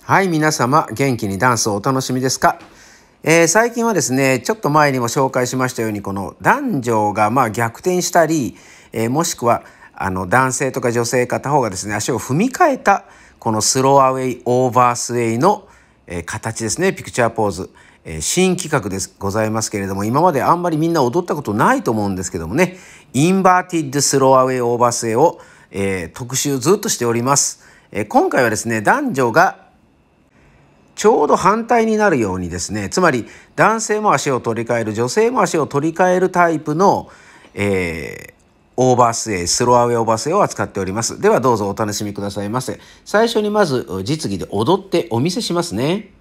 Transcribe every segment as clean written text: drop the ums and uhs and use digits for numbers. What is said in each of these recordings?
はい、皆様元気にダンスをお楽しみですか？最近はですね、ちょっと前にも紹介しましたように、この男女が逆転したり、もしくは男性とか女性片方がですね、足を踏み替えたこのスローアウェイオーバースウェイの、形ですね、ピクチャーポーズ、新企画でございますけれども、今まであんまりみんな踊ったことないと思うんですけどもね、インバーティッドスローアウェイオーバースウェイを、特集ずっとしております。今回はですね、男女がちょうど反対になるようにですね、つまり男性も足を取り替える、女性も足を取り替えるタイプの、オーバースウェイ、スローアウェイオーバースウェイを扱っております。ではどうぞお楽しみくださいませ。最初にまず実技で踊ってお見せしますね。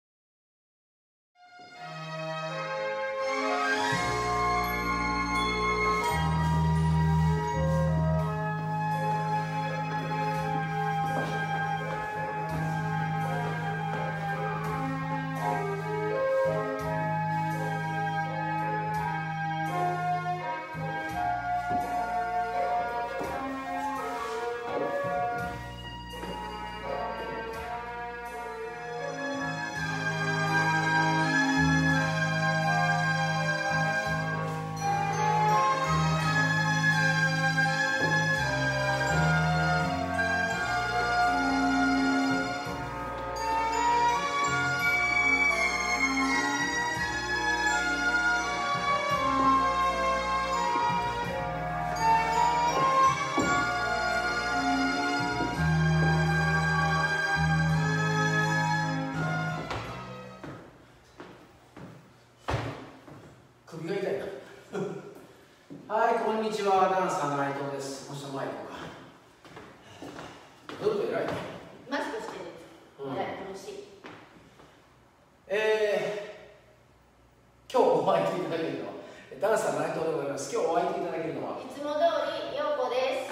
首が痛いな。はい、こんにちは、ダンサーの内藤です。もう一度前行こうか。どういうこと偉い？ マスクしてる。偉い、楽しい。 今日お会いしていただけるのはダンサー内藤でございます。今日お会いしていただけるのはいつも通り陽子です。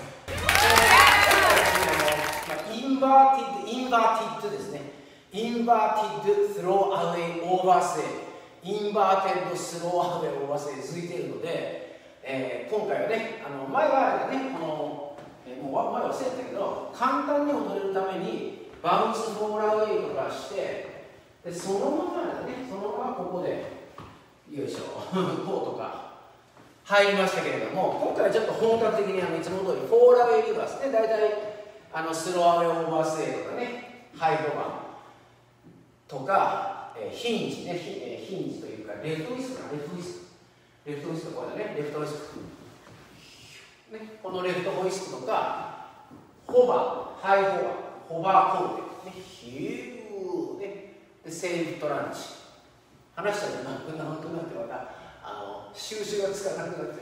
インバーティッドですね。インバーティッドスローアウェイオーバースウェイ。インバーテッドスローアウェイオーバースウェイ続いているので、今回はね、前はね、もう前忘れたけど、簡単に踊れるためにバウンスフォーラーウェイとかして、でそのままだね、そのままここでよいしょこうとか入りましたけれども、今回はちょっと本格的にいつも通りフォーラーウェイリバースで大体スローアウェイオーバースウェイとかね、ハイドバンとかヒンジね、ヒンジというかレフトウィスクか、レフトウィスクこれだね、レフトウィスク、ね、このレフトホイスクとかホバー、ハイホバーコンテ、ね、ヒュー、ね、でセーフトランチ話したらなんとなくまた収集がつかなくなって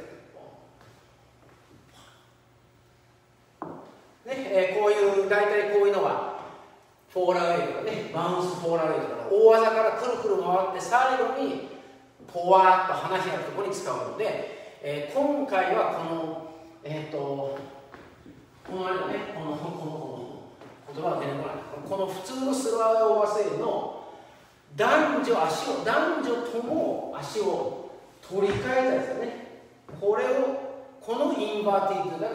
ね、こういう大体こういうのはフォーラーウェイとかね、バウンスフォーラーウェイとかの大技からくるくる回って最後にポワーッと花開くところに使うので、今回はこのこのあれだね、この言葉が出てこない、この普通のスローアウェイオーバースウェイの男女とも足を取り替えたやつだね。このインバーティッドだから、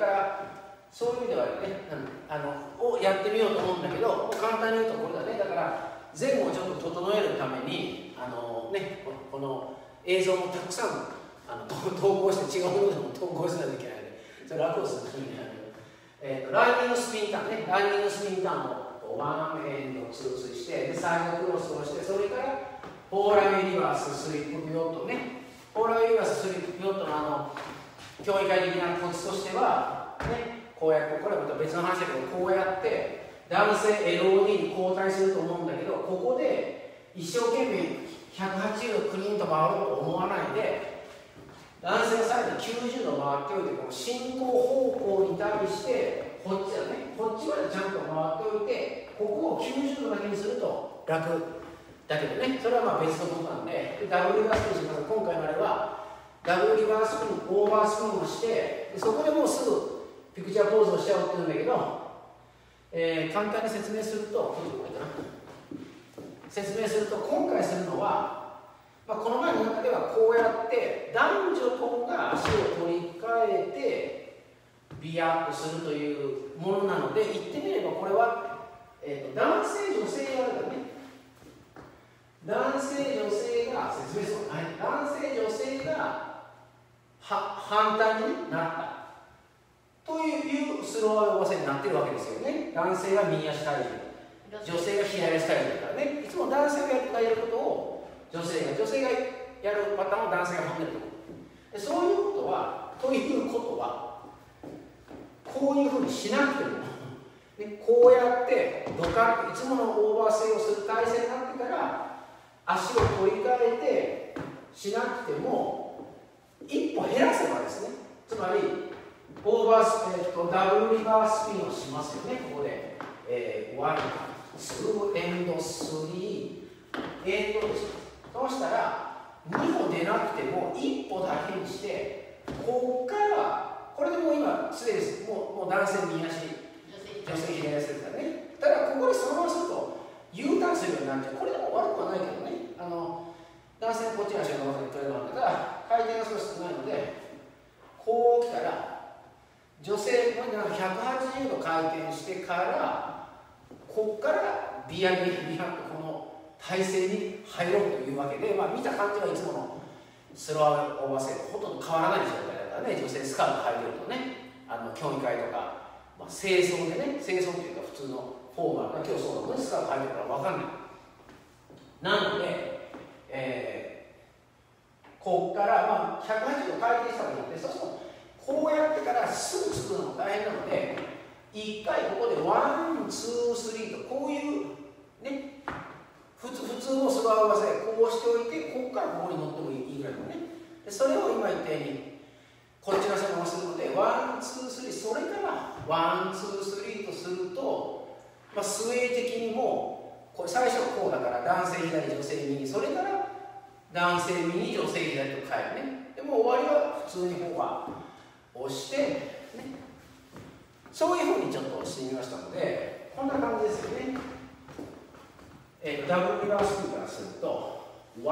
そういう意味ではね、をやってみようと思うんだけど、簡単に言うとこれだね。だから前後をちょっと整えるためにこの映像もたくさん投稿して違うものでも投稿しないといけないので、それ楽をするためにランニングスピンターンね、ランニングスピンターンをワンエンドツーして、でサイドクロスをして、それからフォーラーウェイリバーススリップピヨットね、フォーラーウェイリバーススリップピヨットの競技会的なコツとしてはね、こうやって、これはまた別の話だけど、こうやって男性 LOD に交代すると思うんだけど、ここで一生懸命180度クリーンと回ろうと思わないで、男性がさらに90度回っておいて、この進行方向に対してこっちだね、こっちまでちゃんと回っておいて、ここを90度だけにすると楽だけどね、それは別のことなんで、ダブルリバースピンします。今回のあれはダブルリバースピン、オーバースピンをして、そこでもうすぐピクチャーポーズをしちゃおうって言うんだけど、簡単に説明すると、今回するのは、この前の中ではこうやって男女ともが足を取り替えてビアップするというものなので、言ってみればこれは、男性女性やるからね、 男性は右足体重、女性が左足体重だからね、いつも男性がやることを女性がやるパターンを男性が踏んでると。でそういうことは、こういうふうにしなくても、ね、こうやってドカッといつものオーバースイングをする体勢になってから足を取り替えてしなくても一歩減らせばですね、つまりオーバーダブルリバースピンをしますよね。ここで、1、2、エンド、3、エンドです。そうしたら2歩出なくても1歩だけにして、ここからこれでもう今すでにもう男性右足、女性左足ですからね。ただここでそのまますると U ターンするようになっちゃう。これでも悪くはないけどね、男性こっちの足を伸ばせて取れるわけだから、回転が少し少ないので、こう来たら女性の180度回転してから、ここからビヤビヤとこの体勢に入ろうというわけで、見た感じはいつものスローオーバーセイとほとんど変わらない状態だからね。女性スカート履いてるとね、競技会とか、清掃でね、清掃というか普通のフォーマルな競争のスカート履いてるから分かんない。なので、ここから180度回転したわけなんで、そうするとこうやってからすぐつくのも大変なので、1回ここで1、2、3とこういうね、普通のスロー合わせこうしておいて、ここからここに乗ってもいいぐらいのね。でそれを今言ったようにこっちの人がするので、1、2、3、それから1、2、3とすると、スウェー的にもこれ最初こうだから男性左女性右、それから男性右女性左と変えるね。でも終わりは普通にフォア押して、ね、そういうふうにちょっとしてみましたので、こんな感じですよね。ダブルリバースピンからすると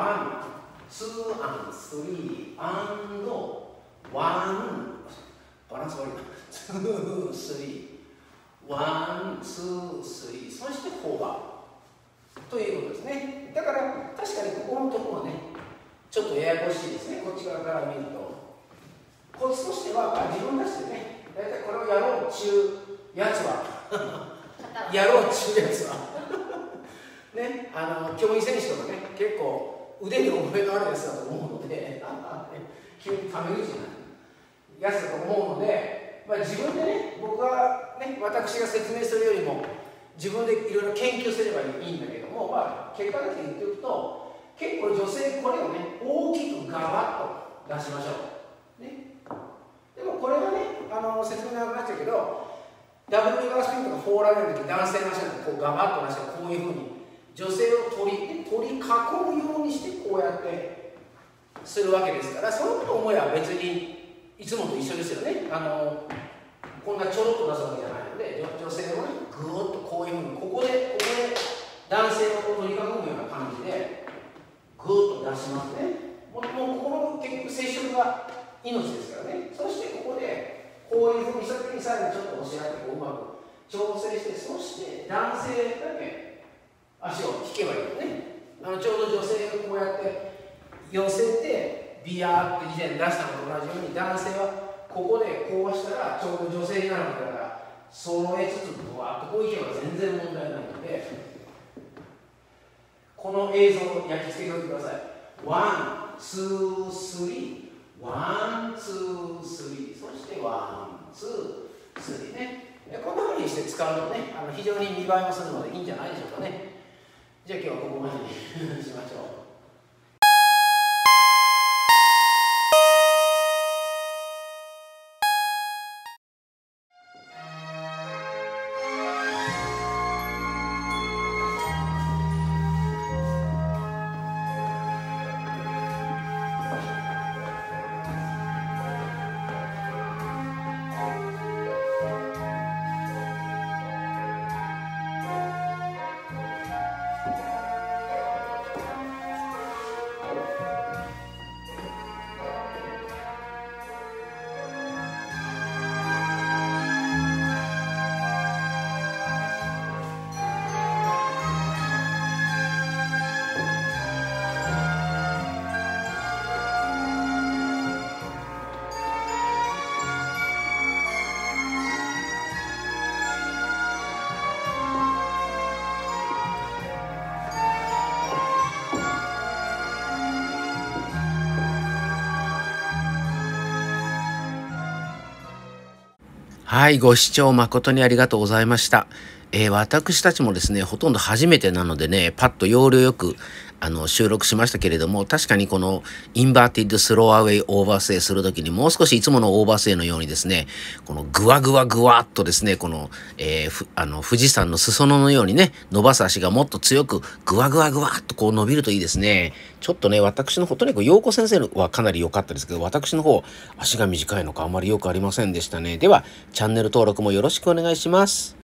1、2、3、1、バランス悪いな、2、3、1、2、3、そしてフォアということですね。だから確かにここのところはね、ちょっとややこしいですね。こっち側から見るとコツとしては、自分たちでね、大体これをやろうっちゅうやつはやろうっちゅうやつはね、競技選手とかね、結構腕に覚えのあるやつだと思うので急にタメ口になるやつだと思うので、自分でね、僕はね、私が説明するよりも自分でいろいろ研究すればいいんだけども、結果だけ言っておくと、結構女性これをね、大きくガバッと出しましょう、ね、でもこれはね、説明長くなっちゃうけど、ダブルリバースピンとかフォーラーの時、男性の足をこうガバッと出して、こういうふうに女性を取り囲むようにしてこうやってするわけですから、そういうことを思えば別にいつもと一緒ですよね。こんなちょろっと出すわけじゃないので、女性をね、ぐーっとこういうふうにここで男性を取り囲むような感じでぐーっと出しますね。もうここの結局接触が命ですからね。そしてここでこういうふうにした時にさらにちょっと押し上げてうまく調整して、そして男性だけ足を引けばいいよね。ちょうど女性がこうやって寄せてビヤーって以前出したのと同じように、男性はここでこうしたらちょうど女性になるわけだから、揃えつつブワーッとこういけば全然問題ないので、この映像を焼き付けておいてください。1、2、3、1、2、3、そして1、2、3ね。こんな風にして使うとね、非常に見栄えもするのでいいんじゃないでしょうかね。じゃあ今日はここまでにしましょう。 はい、ご視聴誠にありがとうございました。私たちもですね、ほとんど初めてなのでね、パッと要領よく収録しましたけれども、確かにこのインバーティッドスローアウェイオーバーステイするときにもう少しいつものオーバーステイのようにですね、このグワグワグワっとですね、この、富士山の裾野のようにね、伸ばす足がもっと強くグワグワグワっとこう伸びるといいですね。ちょっとね、私の方、とにかく陽子先生はかなり良かったですけど、私の方、足が短いのかあまりよくありませんでしたね。では、チャンネル登録もよろしくお願いします。